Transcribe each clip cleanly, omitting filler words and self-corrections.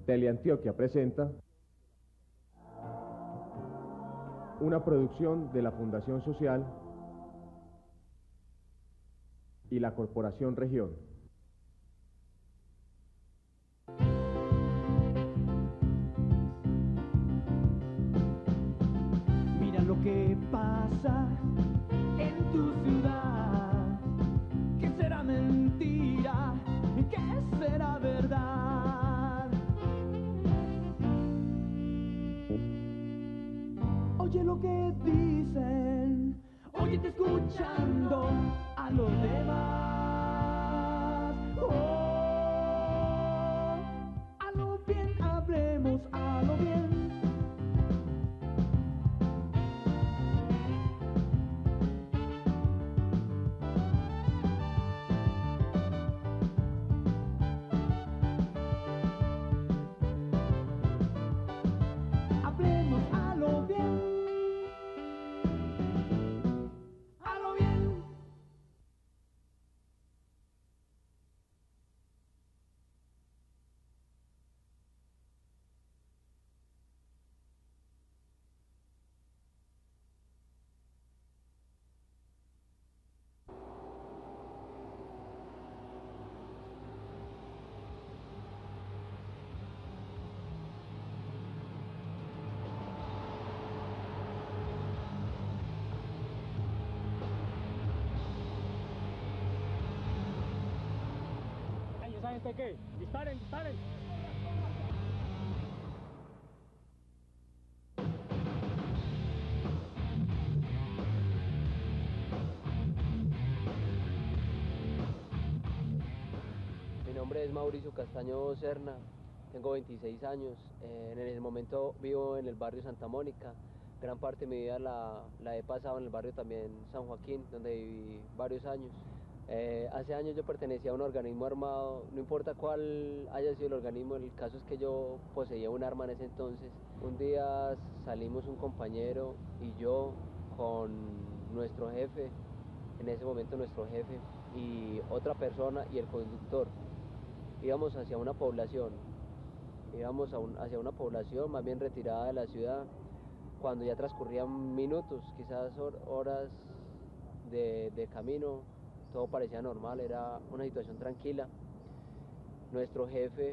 Teleantioquia presenta una producción de la Fundación Social y la Corporación Región. Mira lo que pasa en tu ciudad. ¿Qué será mentira? ¿Qué será verdad? Oye lo que dicen, óyete escuchando a los demás. Oh, a lo bien, hablemos a lo bien. Hablemos a lo bien. A lo bien. Ay, ¿esa gente qué? ¡Disparen, disparen! Mi nombre es Mauricio Castaño Serna, tengo 26 años, en el momento vivo en el barrio Santa Mónica, gran parte de mi vida la he pasado en el barrio también San Joaquín, donde viví varios años. Hace años yo pertenecía a un organismo armado, no importa cuál haya sido el organismo, el caso es que yo poseía un arma en ese entonces. Un día salimos un compañero y yo con nuestro jefe, en ese momento nuestro jefe, y otra persona y el conductor. Íbamos hacia una población, hacia una población más bien retirada de la ciudad, cuando ya transcurrían minutos, quizás horas de camino, todo parecía normal, era una situación tranquila. Nuestro jefe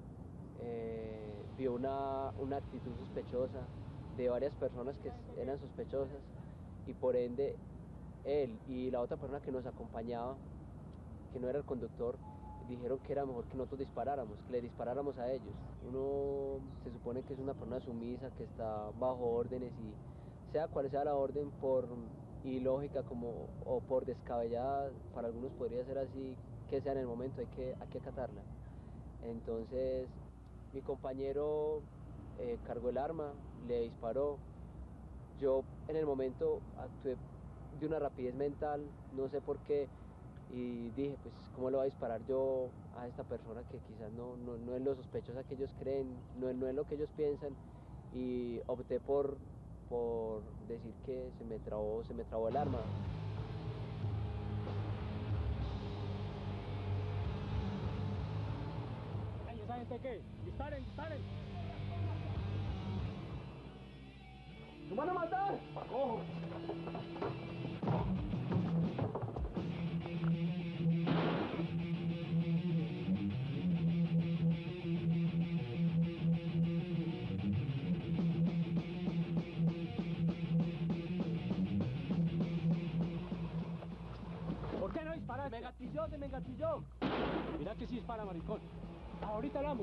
vio una actitud sospechosa de varias personas que eran sospechosas y por ende él y la otra persona que nos acompañaba, que no era el conductor, dijeron que era mejor que nosotros disparáramos, que le disparáramos a ellos. Uno se supone que es una persona sumisa, que está bajo órdenes y sea cual sea la orden, por ilógica como, o por descabellada, para algunos podría ser así, que sea en el momento, hay que acatarla. Entonces mi compañero cargó el arma, le disparó. Yo en el momento actué de una rapidez mental, no sé por qué, y dije, pues, ¿cómo le voy a disparar yo a esta persona que quizás no es lo sospechosa que ellos creen, no es lo que ellos piensan? Y opté por decir que se me trabó el arma. Ay, ¿esa gente qué? ¡Disparen, disparen! ¡Nos van a matar! ¡Ojo! ¿Por qué no disparas? Se me engatilló. Mira que sí dispara, maricón. Ahorita hablamos.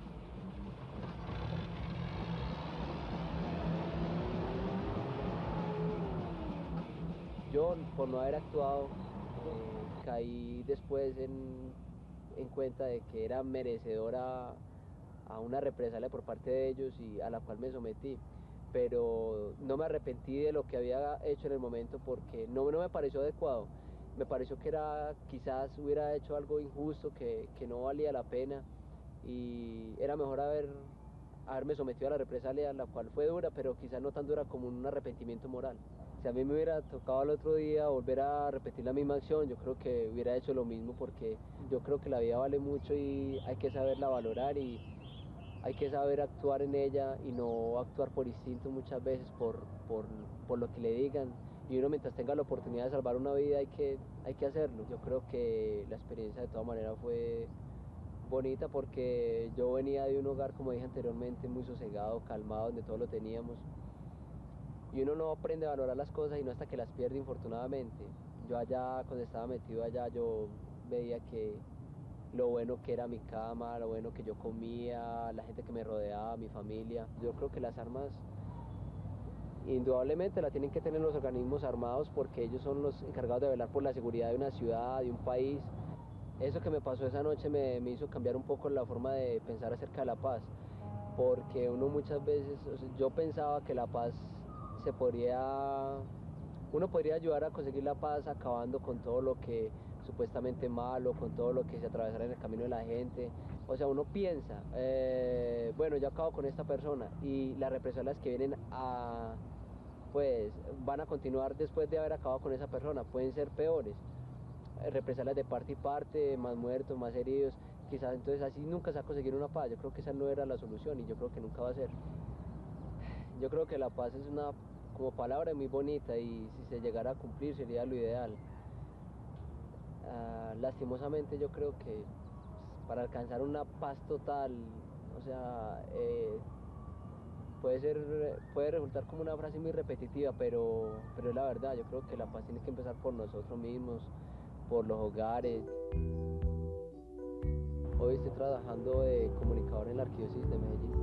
Yo, por no haber actuado, caí después en cuenta de que era merecedora a una represalia por parte de ellos y a la cual me sometí. Pero no me arrepentí de lo que había hecho en el momento porque no me pareció adecuado. Me pareció que quizás hubiera hecho algo injusto, que no valía la pena y era mejor haberme sometido a la represalia, la cual fue dura, pero quizás no tan dura como un arrepentimiento moral. Si a mí me hubiera tocado al otro día volver a repetir la misma acción, yo creo que hubiera hecho lo mismo porque yo creo que la vida vale mucho y hay que saberla valorar y hay que saber actuar en ella y no actuar por instinto muchas veces, por lo que le digan. Y uno mientras tenga la oportunidad de salvar una vida hay que hacerlo. Yo creo que la experiencia de todas maneras fue bonita porque yo venía de un hogar, como dije anteriormente, muy sosegado, calmado, donde todo lo teníamos. Y uno no aprende a valorar las cosas y no hasta que las pierde, infortunadamente. Yo allá, cuando estaba metido allá, yo veía que lo bueno que era mi cama, lo bueno que yo comía, la gente que me rodeaba, mi familia. Yo creo que las armas indudablemente la tienen que tener los organismos armados porque ellos son los encargados de velar por la seguridad de una ciudad, de un país. Eso que me pasó esa noche me hizo cambiar un poco la forma de pensar acerca de la paz, porque uno muchas veces, o sea, yo pensaba que la paz uno podría ayudar a conseguir la paz acabando con todo lo que supuestamente malo, con todo lo que se atravesara en el camino de la gente. O sea, uno piensa, bueno, yo acabo con esta persona y las represalias que vienen pues van a continuar después de haber acabado con esa persona, pueden ser peores. Represalias de parte y parte, más muertos, más heridos, quizás entonces así nunca se va a conseguir una paz. Yo creo que esa no era la solución y yo creo que nunca va a ser. Yo creo que la paz es una como palabra muy bonita y si se llegara a cumplir sería lo ideal. Lastimosamente yo creo que para alcanzar una paz total, o sea, puede resultar como una frase muy repetitiva, pero es la verdad. Yo creo que la paz tiene que empezar por nosotros mismos, por los hogares. Hoy estoy trabajando de comunicador en la Arquidiócesis de Medellín.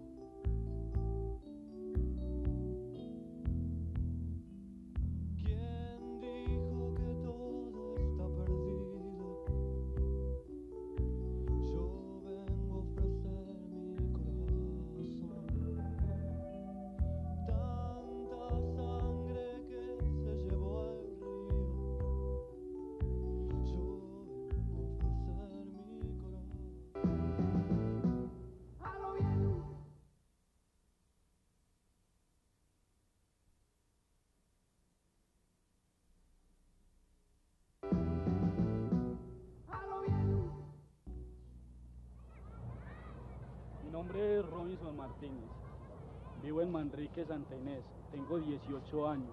Mi nombre es Robinson Martínez, vivo en Manrique, Santa Inés, tengo 18 años.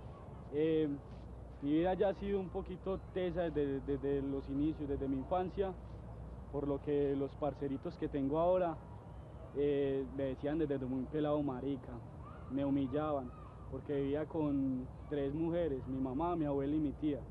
Mi vida ya ha sido un poquito tesa desde los inicios, desde mi infancia, por lo que los parceritos que tengo ahora me decían desde muy pelado marica, me humillaban, porque vivía con 3 mujeres, mi mamá, mi abuela y mi tía.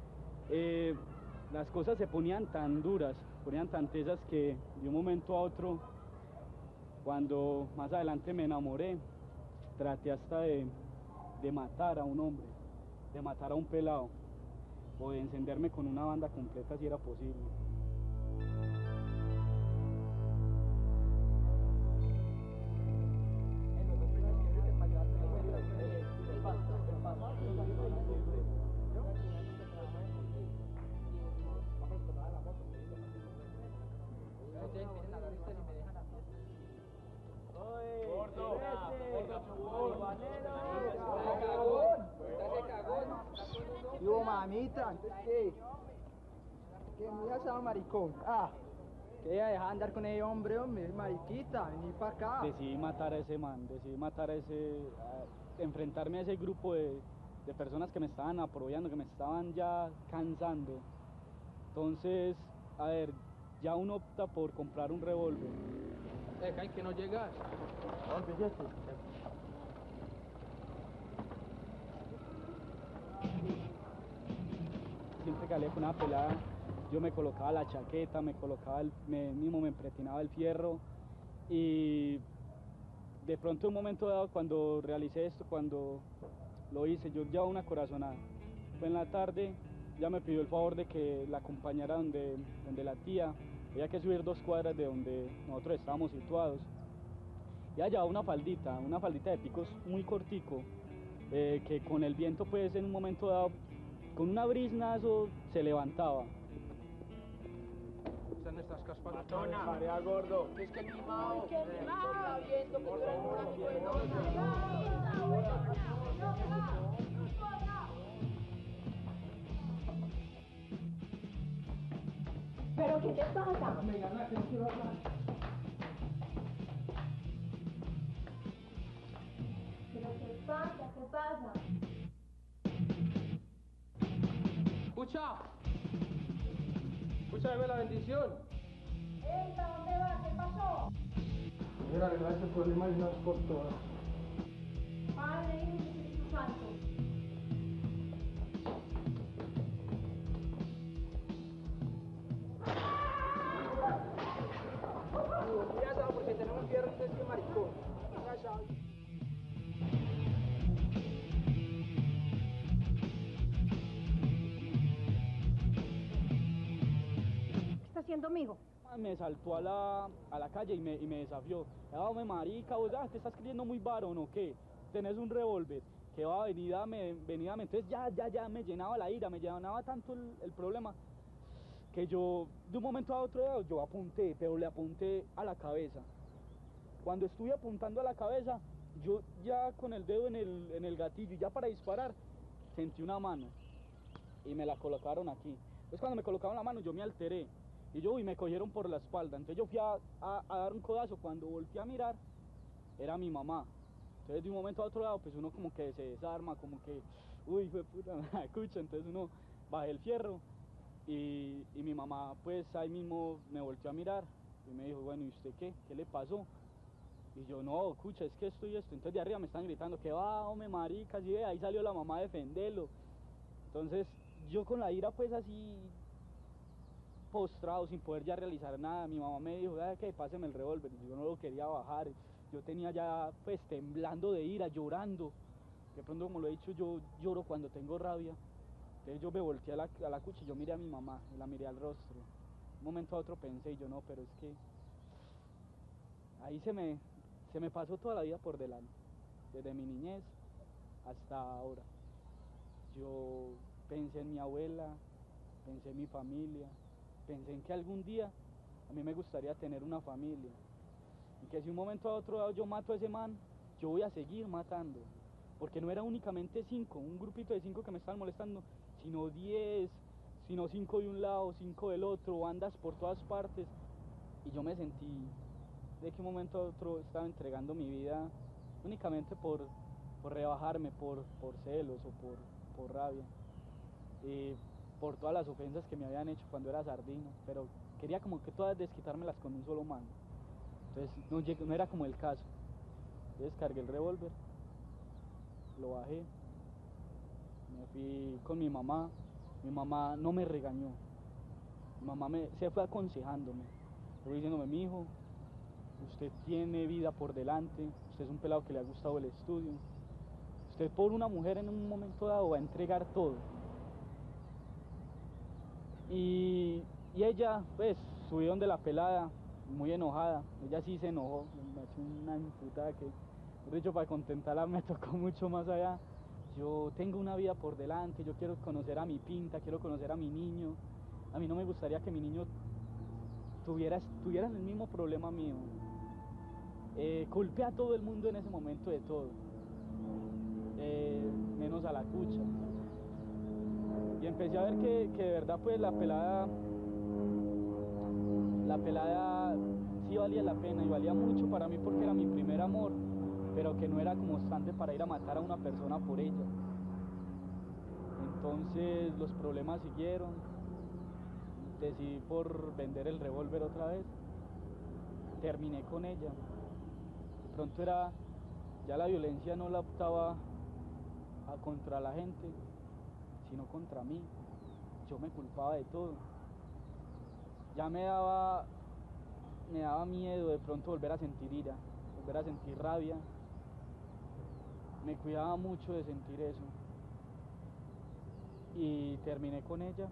Las cosas se ponían tan duras, ponían tan tesas que de un momento a otro, cuando más adelante me enamoré, traté hasta de matar a un hombre, de matar a un pelado, o de encenderme con una banda completa si era posible. Yo, mamita, antes que me llama maricón. Que ella deja de andar con ese hombre, mariquita, vení para acá. Decidí matar a ese man, enfrentarme a ese grupo de personas que me estaban apoyando, que me estaban ya cansando. Entonces, a ver, ya uno opta por comprar un revólver. Hay que no llegas. Siempre que salía con una pelada, yo me colocaba la chaqueta, me empretinaba el fierro y de pronto en un momento dado cuando realicé esto, cuando lo hice, yo llevaba una corazonada. Fue en la tarde, ya me pidió el favor de que la acompañara donde la tía, había que subir 2 cuadras de donde nosotros estábamos situados. Ella llevaba una faldita de picos muy cortico, que con el viento pues en un momento dado, con una briznazo se levantaba. Están estas caspas. Matona, marea gordo. Es que el mimado. Viendo que tú eres ¿Pero qué te pasa? Me gana, que no quiero hablar. pasa? Escucha. Escúchame la bendición. ¡Ey, ¿para dónde vas? ¿Qué pasó? Voy a arreglar este problema de una vez por todas. Padre, Hijo y Espíritu Santo. Ya sabes, porque tenemos viernes de este maricón. Ya sabes. ¿Qué está haciendo, amigo? Me saltó a la calle y me desafió. Hombre, marica, vos te estás creyendo muy varón o qué? Tenés un revólver. Que va, venidame. Entonces ya me llenaba la ira, me llenaba tanto el problema que yo, de un momento a otro, yo apunté, pero le apunté a la cabeza. Cuando estuve apuntando a la cabeza, yo ya con el dedo en el gatillo, ya para disparar, sentí una mano y me la colocaron aquí. Entonces cuando me colocaron la mano, yo me alteré y me cogieron por la espalda. Entonces yo fui a dar un codazo. Cuando volteé a mirar, era mi mamá. Entonces de un momento a otro lado, pues uno como que se desarma, como que, uy, fue puta, me escucha. Entonces uno bajé el fierro y mi mamá pues ahí mismo me volteó a mirar y me dijo, bueno, ¿y usted qué? ¿Qué le pasó? Y yo, no, escucha, es que esto y esto. Entonces de arriba me están gritando, que va, hombre, marica, sí, ahí salió la mamá a defenderlo. Entonces yo con la ira pues así postrado, sin poder ya realizar nada, mi mamá me dijo, que páseme el revólver. Y yo no lo quería bajar, yo tenía ya pues temblando de ira, llorando. De pronto, como lo he dicho, yo lloro cuando tengo rabia. Entonces yo me volteé a la cucha y yo miré a mi mamá, y la miré al rostro. Un momento a otro pensé, y yo no, pero es que ahí se me pasó toda la vida por delante, desde mi niñez hasta ahora. Yo pensé en mi abuela, pensé en mi familia, pensé en que algún día a mí me gustaría tener una familia. Y que si un momento a otro yo mato a ese man, yo voy a seguir matando. Porque no era únicamente 5, un grupito de 5 que me estaban molestando, sino 10, sino 5 de un lado, 5 del otro, bandas por todas partes. Y yo me sentí de que un momento a otro estaba entregando mi vida únicamente por rebajarme, por celos o por rabia. Por todas las ofensas que me habían hecho cuando era sardino, pero quería como que todas desquitármelas con un solo mano. Entonces no era como el caso. Yo descargué el revólver, lo bajé, me fui con mi mamá no me regañó, mi mamá se fue aconsejándome, fue diciéndome, mi hijo, usted tiene vida por delante, usted es un pelado que le ha gustado el estudio, usted por una mujer en un momento dado va a entregar todo. Y ella, pues, subieron de la pelada, muy enojada, ella sí se enojó, me echó una imputada que, de hecho, para contentarla me tocó mucho más allá. Yo tengo una vida por delante, yo quiero conocer a mi pinta, quiero conocer a mi niño. A mí no me gustaría que mi niño tuviera el mismo problema mío. Culpé a todo el mundo en ese momento de todo, menos a la cucha. Y empecé a ver que de verdad pues la pelada sí valía la pena y valía mucho para mí porque era mi primer amor, pero que no era constante para ir a matar a una persona por ella. Entonces los problemas siguieron, decidí por vender el revólver otra vez, terminé con ella. De pronto ya la violencia no la optaba contra la gente, sino contra mí. Yo me culpaba de todo. Ya me daba miedo de pronto volver a sentir ira, volver a sentir rabia. Me cuidaba mucho de sentir eso. Y terminé con ella.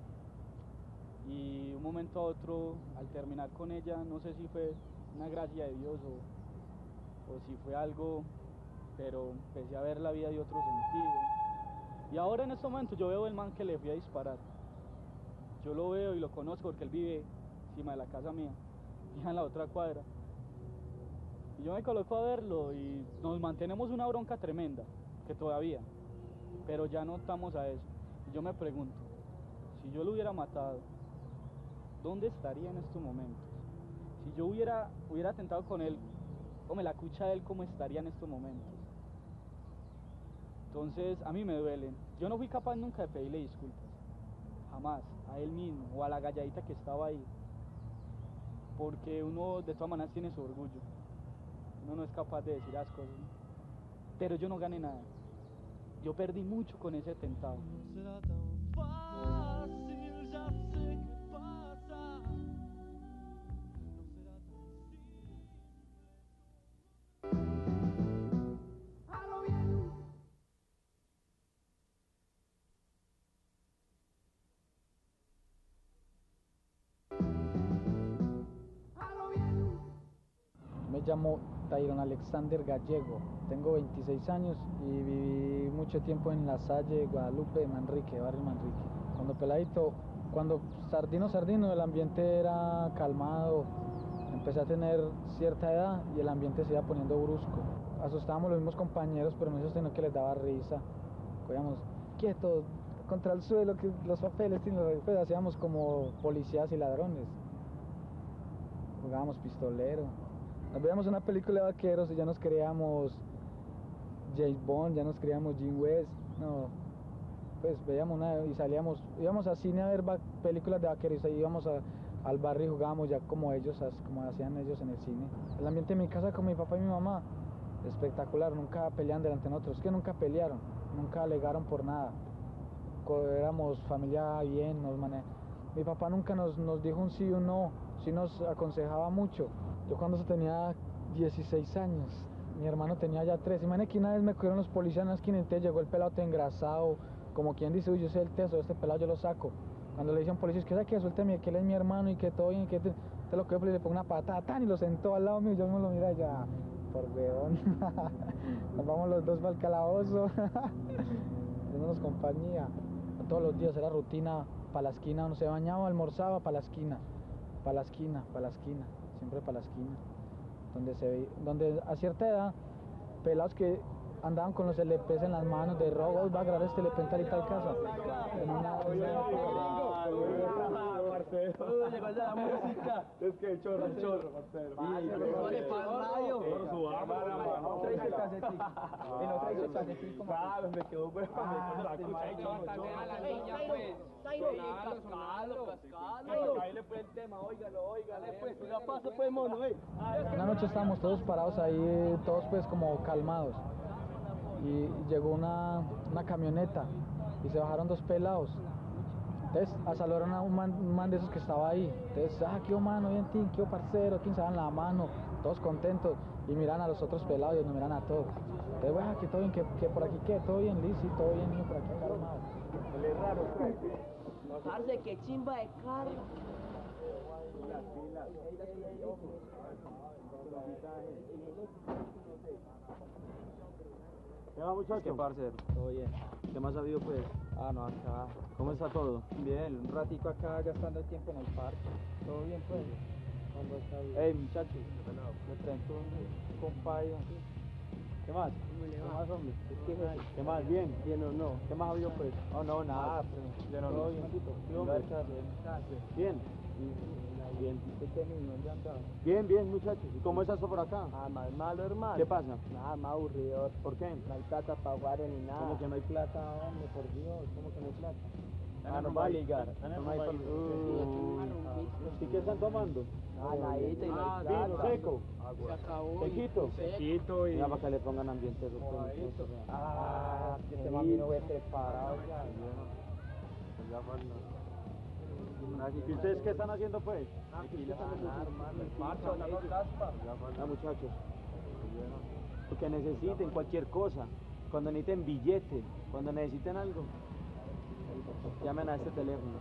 Y un momento a otro, al terminar con ella, no sé si fue una gracia de Dios o si fue algo, pero empecé a ver la vida de otro sentido. Y ahora en este momento yo veo el man que le fui a disparar. Yo lo veo y lo conozco porque él vive encima de la casa mía, y en la otra cuadra. Y yo me coloco a verlo y nos mantenemos una bronca tremenda, que todavía, pero ya no estamos a eso. Y yo me pregunto, si yo lo hubiera matado, ¿dónde estaría en estos momentos? Si yo hubiera atentado con él, o me la cucha de él, ¿cómo estaría en estos momentos? Entonces a mí me duelen. Yo no fui capaz nunca de pedirle disculpas, jamás, a él mismo o a la galladita que estaba ahí, porque uno de todas maneras tiene su orgullo, uno no es capaz de decir las cosas, ¿no? Pero yo no gané nada, yo perdí mucho con ese atentado. Será tão fácil, já sei que passa. Não será tão Hazlo bien. Hazlo bien. Me llamo Tyron Alexander Gallego, tengo 26 años y viví mucho tiempo en La Salle, Guadalupe, Manrique, barrio Manrique. Cuando peladito, cuando sardino, el ambiente era calmado, empecé a tener cierta edad y el ambiente se iba poniendo brusco. Asustábamos los mismos compañeros, pero no sino que les daba risa. Cogíamos quietos, contra el suelo, que los papeles, pues hacíamos como policías y ladrones. Jugábamos pistolero. Nos veíamos una película de vaqueros y ya nos creíamos James Bond, ya nos creíamos Jim West. No, pues veíamos una y salíamos, íbamos al cine a ver películas de vaqueros y íbamos al barrio y jugábamos ya como ellos, como hacían ellos en el cine. El ambiente de mi casa con mi papá y mi mamá, espectacular, nunca peleaban delante de nosotros, es que nunca pelearon, nunca alegaron por nada. Éramos familia bien, mi papá nunca nos dijo un sí o un no, sí nos aconsejaba mucho. Yo cuando tenía 16 años, mi hermano tenía ya 3. Imagínate que una vez me cogieron los policías en la esquina y entonces llegó el pelado todo engrasado, como quien dice, uy, yo soy el teso, este pelado yo lo saco. Cuando le dicen policías, que sabe que suélteme, que él es mi hermano y que todo bien, que te lo cogió y le pongo una patada, tan, y lo sentó al lado mío y yo me lo miré ya, por weón. Nos vamos los dos para el calabozo, haciéndonos compañía. Todos los días era rutina, para la esquina, uno se bañaba, almorzaba, para la esquina, para la esquina, para la esquina. Siempre para la esquina, donde a cierta edad, pelados que andaban con los LPs en las manos de robo, va a grabar este LP en tal y tal casa. En una Llegó ya la música. Es que el chorro, parcero. Traes el casetín. No traes el casetín como. Claro, me quedó bueno. Una noche estábamos todos parados ahí, todos pues como calmados. Y llegó una camioneta y se bajaron dos pelados. Entonces saludaron a un man de esos que estaba ahí. Entonces, qué mano, bien, qué parcero, quién se dan la mano, todos contentos. Y miran a los otros pelados y nos miran a todos. Entonces, bueno, que todo bien, que por aquí, que todo bien, Liz, sí, todo bien, niño, por aquí calmado. Él es raro, Parce, qué chimba de carro. ¿Qué va, muchacho? ¿Qué parce? Todo bien. ¿Qué más ha habido, pues? No, acá. ¿Cómo está todo? Bien, un ratico acá gastando el tiempo en el parque. Todo bien, pues. Hey, muchachos, me presento un compadre. ¿Qué más? ¿Qué más, hombre? ¿Qué más? ¿Bien? ¿Bien o no? ¿Qué más ha habido, pues? Oh, no, nada. ¿Bien o no? Todo bien. ¿Sí, hombre? ¿Bien? Bien. Bien, bien, muchachos. ¿Y cómo es eso por acá? Más malo, hermano. ¿Qué pasa? Nada, más aburrido. ¿Por qué? No hay plata para jugar ni nada. ¿Cómo que no hay plata, hombre? Por Dios, ¿cómo que no hay plata? No va a ligar. No hay ¿Y qué están tomando? Nadita y no hay vino plata. seco. Se acabó. Sequito. Sequito y... Mira, para que le pongan ambiente. que este mami no ve preparado ya. ¿Y ustedes qué están haciendo, pues? Muchachos, lo que necesiten, cualquier cosa, cuando necesiten billete, cuando necesiten algo, llamen a este teléfono.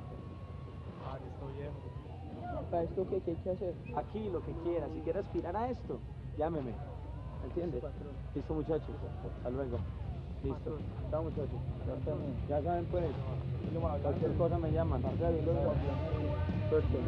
¿Para esto qué hay que hacer? Aquí, lo que quiera, si quiere aspirar a esto, llámeme. ¿Entiendes? Listo, muchachos. Hasta luego. Listo. Chao, muchachos. Ya saben, pues. Cualquier cosa me llaman. Suerte.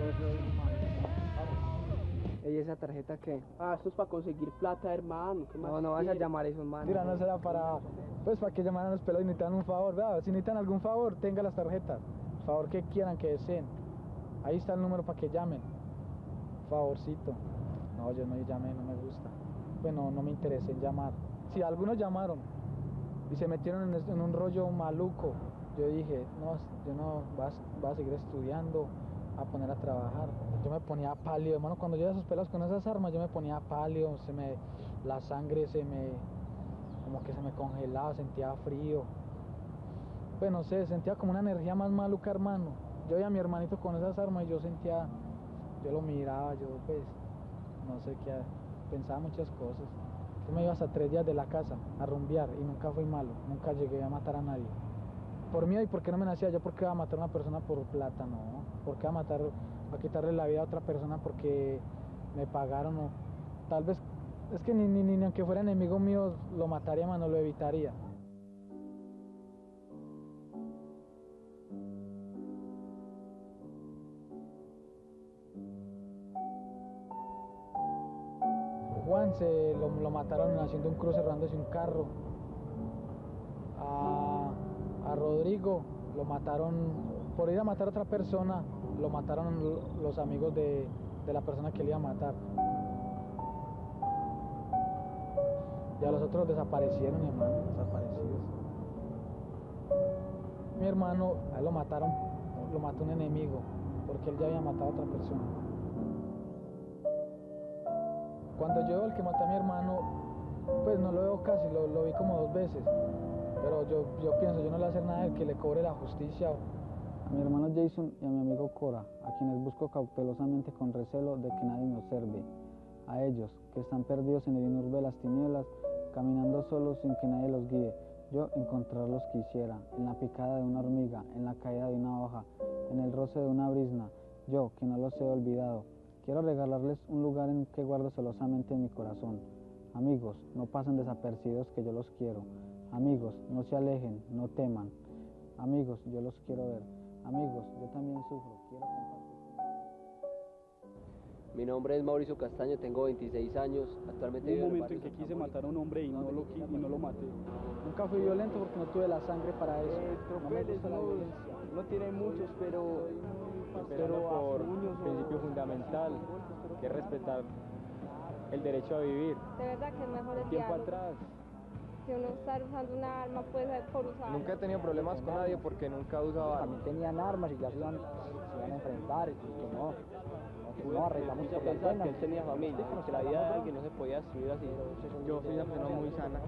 ¿Y esa tarjeta qué? Esto es para conseguir plata, hermano. No vas a llamar a esos manos. Mira, no será para que llamaran a los pelados y necesitan un favor, ¿verdad? Si necesitan algún favor, tenga las tarjetas. Favor que quieran, que deseen. Ahí está el número para que llamen. Favorcito. No, yo no llamé, no me gusta. Bueno, no me interesa en llamar. Si algunos llamaron, y se metieron en un rollo maluco. Yo dije, no, yo no vas a seguir estudiando, a poner a trabajar. Yo me ponía pálido, hermano, cuando yo veía esos pelados con esas armas, yo me ponía pálido, la sangre como que se me congelaba, sentía frío. Pues no sé, sentía como una energía más maluca, hermano. Yo veía a mi hermanito con esas armas y yo lo miraba, yo pues, no sé qué, pensaba muchas cosas. Yo me iba hasta 3 días de la casa a rumbear y nunca fui malo, nunca llegué a matar a nadie. Por miedo y porque no me nacía yo, porque iba a matar a una persona por plata, no. Porque iba a quitarle la vida a otra persona porque me pagaron o tal vez, es que ni aunque fuera enemigo mío lo mataría, mano, lo evitaría. Juan lo mataron haciendo un cruce, robándose un carro. A Rodrigo lo mataron por ir a matar a otra persona, lo mataron los amigos de la persona que le iba a matar. Y a los otros desaparecieron, mi hermano, desaparecidos. Mi hermano, a él lo mató un enemigo, porque él ya había matado a otra persona. Cuando yo veo al que mató a mi hermano, pues no lo veo casi, lo vi como 2 veces. Pero yo pienso, yo no le voy a hacer nada del que le cobre la justicia. A mi hermano Jason y a mi amigo Cora, a quienes busco cautelosamente con recelo de que nadie me observe. A ellos, que están perdidos en el inurbe de las tinieblas, caminando solos sin que nadie los guíe. Yo encontrarlos quisiera, en la picada de una hormiga, en la caída de una hoja, en el roce de una brisna. Yo, que no los he olvidado, quiero regalarles un lugar en que guardo celosamente en mi corazón. Amigos, no pasen desapercibidos que yo los quiero. Amigos, no se alejen, no teman. Amigos, yo los quiero ver. Amigos, yo también sufro, quiero compartir. Mi nombre es Mauricio Castaño, tengo 26 años, actualmente Hubo un vivo en el momento en barrio que Santa quise Mónica. matar a un hombre y no lo maté. Nunca fui violento porque no tuve la sangre para eso. No me Tropeles gusta la violencia. no tienen muchos, pero Empezando a por puños un principio o- fundamental, que es respetar el derecho a vivir. De verdad que es mejor el Tiempo diálogo. atrás, Si uno está usando una arma, puede ser por usar. nunca he tenido problemas con nadie porque nunca he usado armas. tenían armas y ya se iban a enfrentar, y pues no arreglamos por las Pensaba que penas. él tenía familia, que la vida de alguien no se podía destruir así. Yo fui una persona muy sana.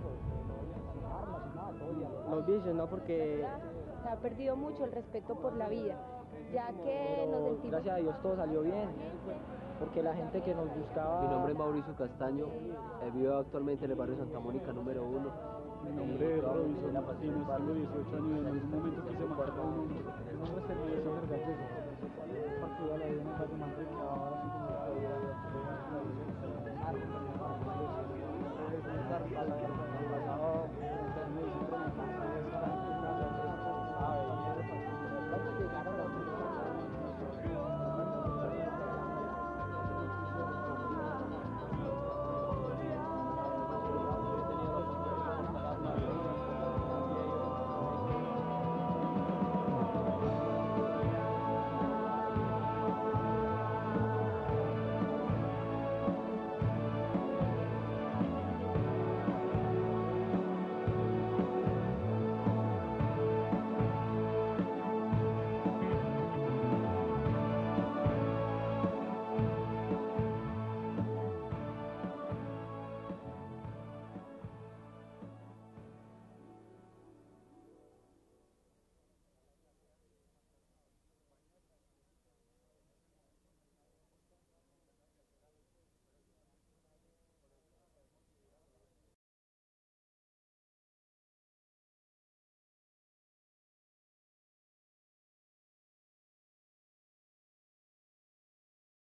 Los vicios, ¿no? Porque Se ha perdido mucho el respeto por la vida, ya que nos sentimos... gracias a Dios todo salió bien, porque la gente que nos buscaba... Mi nombre es Mauricio Castaño, vivo actualmente en el barrio Santa Mónica número 1. Mi nombre es Robinson Martínez, tengo 18 años y en algún momento quise matar a un hombre. Mi nombre es Alexander Gallego. Partido de la vida en el barrio Manrique, ahora sí como